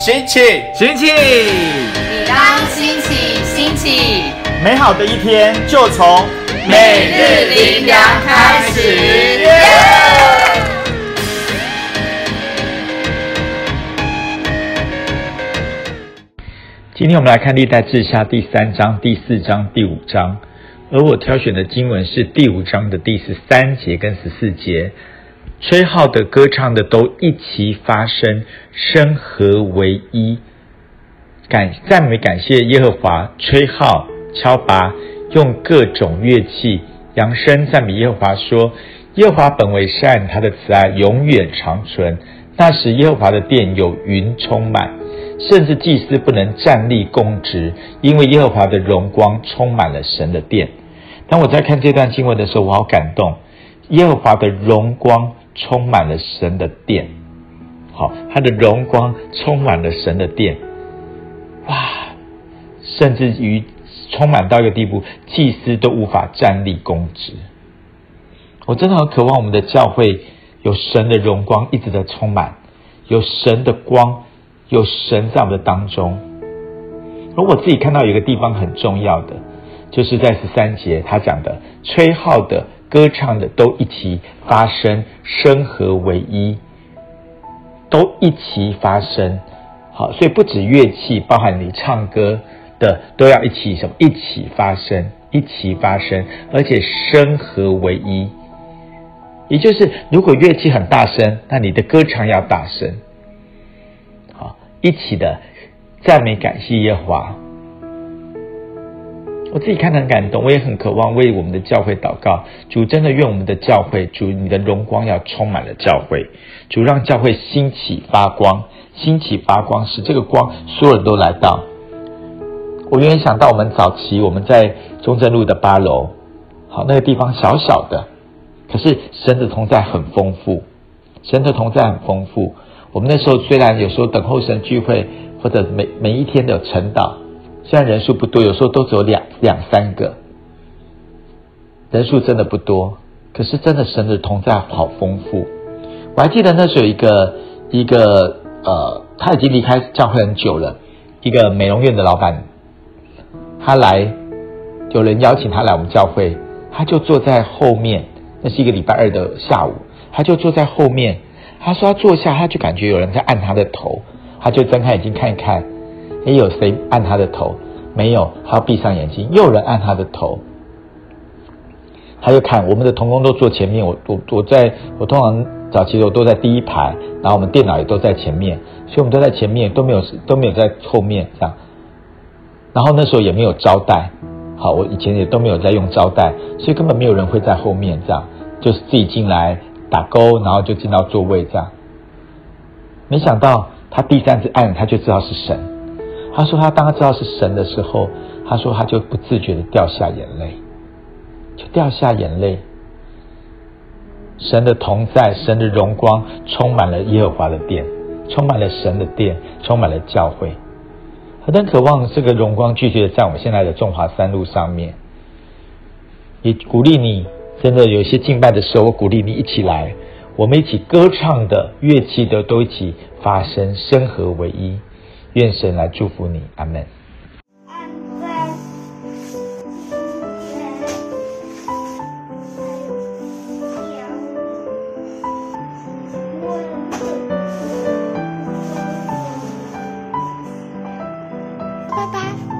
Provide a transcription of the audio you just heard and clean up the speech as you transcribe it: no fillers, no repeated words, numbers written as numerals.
兴起， 兴起， 你当兴起，兴起， 美好的一天就从每日灵粮开始。 今天我们来看历代志下第3章、第4章、第5章，而我挑选的经文是第5章的第13节跟14节。吹号的、歌唱的都一齐发声，声合为一，赞美感谢耶和华，吹号、敲拔，用各种乐器扬声赞美耶和华，说：耶和华本为善，他的慈爱永远长存。那时耶和华的殿有云充满，甚至祭司不能站立供职，因为耶和华的荣光充满了神的殿。当我在看这段经文的时候，我好感动，耶和华的荣光充满了神的殿。好，他的荣光充满了神的殿，哇，甚至于充满到一个地步，祭司都无法站立供职。我真的很渴望我们的教会有神的荣光一直的充满，有神的光，有神在我们的当中。而我自己看到有一个地方很重要的，就是在13节他讲的，吹号的、歌唱的都一起发声，声合为一，都一起发声。好，所以不止乐器，包含你唱歌的都要一起什么？一起发声，一起发声，而且声合为一。也就是如果乐器很大声，那你的歌唱要大声。好，一起的赞美感谢耶和华。我自己看得很感动，我也很渴望为我们的教会祷告。主真的愿我们的教会，主你的荣光要充满了教会，主让教会兴起发光，兴起发光，使这个光所有人都来到。我原来想到我们早期我们在中正路的8楼，好，那个地方小小的，可是神的同在很丰富，神的同在很丰富。我们那时候虽然有时候等候神聚会，或者每一天的晨祷，虽然人数不多，有时候都只有两三个，人数真的不多，可是真的神的同在好丰富。我还记得那时候有一个他已经离开教会很久了，一个美容院的老板，他来，有人邀请他来我们教会，他就坐在后面，那是一个礼拜2的下午，他就坐在后面，他说他坐下，他就感觉有人在按他的头，他就睁开眼睛看一看，有谁按他的头？没有，他闭上眼睛，又有人按他的头。他就看我们的同工都坐前面，我通常早期我都在第一排，然后我们电脑也都在前面，所以我们都在前面，都没有在后面这样。然后那时候也没有招待，好，我以前也都没有在用招待，所以根本没有人会在后面这样，就是自己进来打勾，然后就进到座位这样。没想到他第3次按，他就知道是神。他说他当他知道是神的时候，他说他就不自觉的掉下眼泪，就掉下眼泪。神的同在，神的荣光充满了耶和华的殿，充满了神的殿，充满了教会。很渴望这个荣光聚集的在我们现在的中华3路上面。也鼓励你，真的有一些敬拜的时候，我鼓励你一起来，我们一起歌唱的、乐器的都一起发声，声合为一。愿神来祝福你，阿们。 爸爸。